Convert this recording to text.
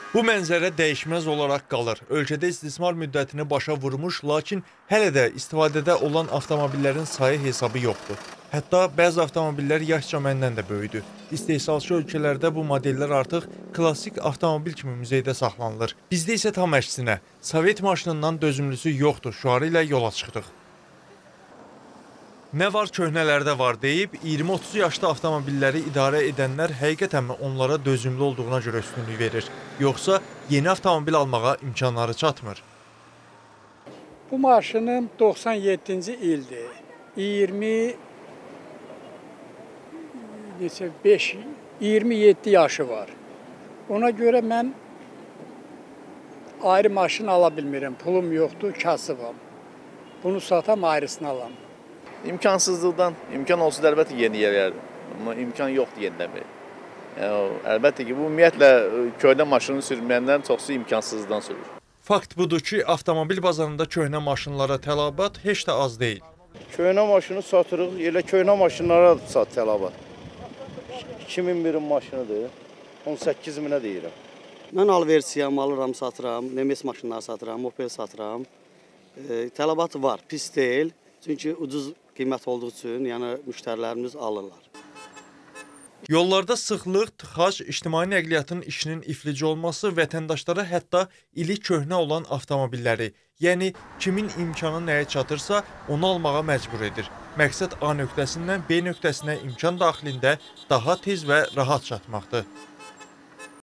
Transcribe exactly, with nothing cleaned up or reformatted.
Bu mənzərə dəyişməz olaraq qalır. Ölkədə istismar müddətini başa vurmuş, lakin hələ də istifadədə olan avtomobillərin sayı hesabı yoxdur. Hətta bəzi avtomobillər yaşca məndən də böyüdür. İstehsalçı ölkələrdə bu modellər artıq klassik avtomobil kimi muzeydə saxlanılır. Bizdə isə tam əksinə, Sovet maşınından dözümlüsü yoxdur şüarı ilə yola çıxdıq. Nə var köhnələrdə var deyib, iyirmi otuz yaşlı avtomobilləri idarə edənlər həqiqətənmi onlara dözümlü olduğuna görə üstünlük verir? Yoxsa yeni avtomobil almağa imkanları çatmır? Bu maşınım doxsan yeddinci ildir. iyirmi neçə beş iyirmi yeddi yaşı var. Ona görə mən ayrı maşın ala bilmirəm. Pulum yoxdur, kasıbam. Bunu satam, ayrısını alam. İmkansızlıqdan, imkan olsa da əlbəttə yeni yerlərdir. Amma imkan yoxdur yeniləmək. Yəni, əlbəttə ki, bu ümumiyyətlə köhnə maşını sürməyəndən çoxsu imkansızlıqdan sürür. Fakt budur ki, avtomobil bazarında köhnə maşınlara tələbat heç də az deyil. Köhnə maşını satırıq, elə köhnə maşınlara sat tələbat. iki min birin maşınıdır, on səkkiz minə deyirəm. Mən alversiyam, alıram, satıram, Nemes maşınları satıram, Opel satıram. E, tələbatı var, pis deyil. Çünki ucuz qiymət olduğu üçün, yəni müştərilərimiz alırlar. Yollarda sıxlıq, tıxac, ictimai nəqliyyatın işinin iflic olması vətəndaşlara hətta ili köhnə olan avtomobilləri, yəni kimin imkanı nəyə çatırsa onu almağa məcbur edir. Məqsəd A nöqtəsindən B nöqtəsinə imkan daxilində daha tez və rahat çatmaqdır.